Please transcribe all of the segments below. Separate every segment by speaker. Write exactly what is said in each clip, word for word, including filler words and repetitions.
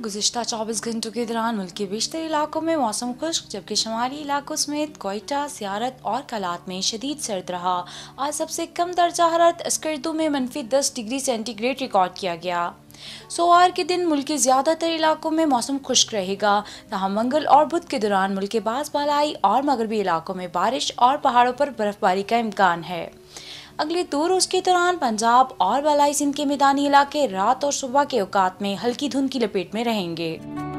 Speaker 1: गुज़िश्ता चौबीस घंटों के दौरान मुल्क के बेशतर इलाकों में मौसम खुश्क, जबकि शुमाली इलाकों समेत कोयटा, सियारत और कलात में शदीद सर्द रहा। आज सबसे कम दर्जा हरारत अस्करदू में मनफी दस डिग्री सेंटीग्रेड रिकॉर्ड किया गया। सोमवार के दिन मुल्क के ज़्यादातर इलाकों में मौसम खुश्क रहेगा, तहाँ मंगल और बुध के दौरान मुल्क के बाज़ बालाई और मगरबी इलाकों में बारिश और पहाड़ों पर बर्फबारी का इम्कान है। अगले दो रोज़ के दौरान पंजाब और बालाई सिंध के मैदानी इलाके रात और सुबह के औकात में हल्की धुंध की लपेट में रहेंगे।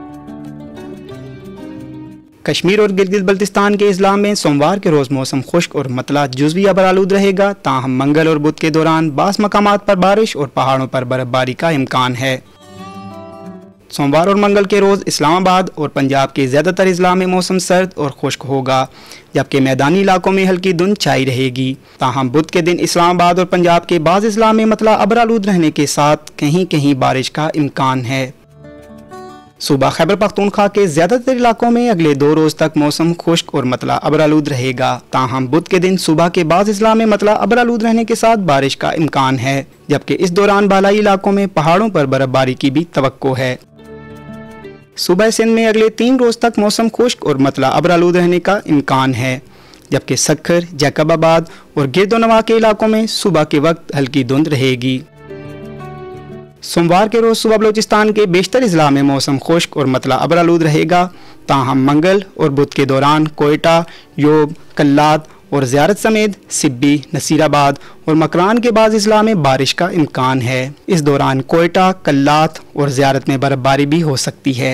Speaker 2: कश्मीर और गिलगित बल्तिस्तान के अजला में सोमवार के रोज़ मौसम खुश्क और मतला जुज़वी अबरालूद रहेगा, ताहम मंगल और बुध के दौरान बास मकामात पर बारिश और पहाड़ों पर बर्फबारी का इम्कान है। सोमवार और मंगल के रोज़ इस्लामाबाद और पंजाब के ज़्यादातर अजला में मौसम सर्द और खुश्क होगा, जबकि मैदानी इलाकों में हल्की धुंध छाई रहेगी। ताहम बुध के दिन इस्लामाबाद और पंजाब के बाज़ अजला में मतला अबरालूद रहने के साथ कहीं कहीं बारिश का इम्कान है। सूबा खैबर पख्तूनख्वा के ज़्यादातर इलाकों में अगले दो रोज़ तक मौसम खुश्क और मतला अबरालूद रहेगा। ताहम बुध के दिन सुबह के बाज़ अजला में मतला अबरालूद रहने के साथ बारिश का इम्कान है, जबकि इस दौरान बालाई इलाकों में पहाड़ों पर बर्फबारी की भी तवक्को है। सूबा सिंध में अगले तीन रोज़ तक मौसम खुश्क और मतला अबरालूद रहने का इम्कान है, जबकि सक्खर, जैकबाबाद और गिरदोनवा के इलाकों में सुबह के वक्त हल्की धुंध रहेगी। सोमवार के रोज़ सुबह बलूचिस्तान के बेशतर अजला में मौसम खुश्क और मतला अबरालूद रहेगा, ताहम मंगल और बुध के दौरान कोयटा, योब, कल्लात और ज़ियारत समेत सिब्बी, नसीराबाद और मकरान के बाद अजला में बारिश का इम्कान है। इस दौरान कोयटा, कल्लात और ज़ियारत में बर्फबारी भी हो सकती है।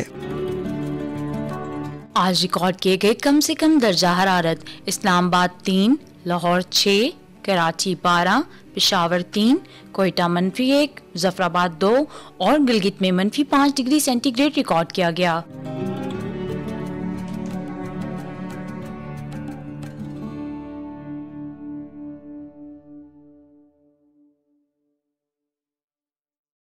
Speaker 1: आज रिकॉर्ड किए गए कम से कम दर्जा हरारत इस्लामाबाद तीन, लाहौर छः, कराची बारह, पेशावर तीन, कोयटा मनफी एक, जफराबाद दो और गिलगित में मनफी पाँच डिग्री सेंटीग्रेड रिकॉर्ड किया गया।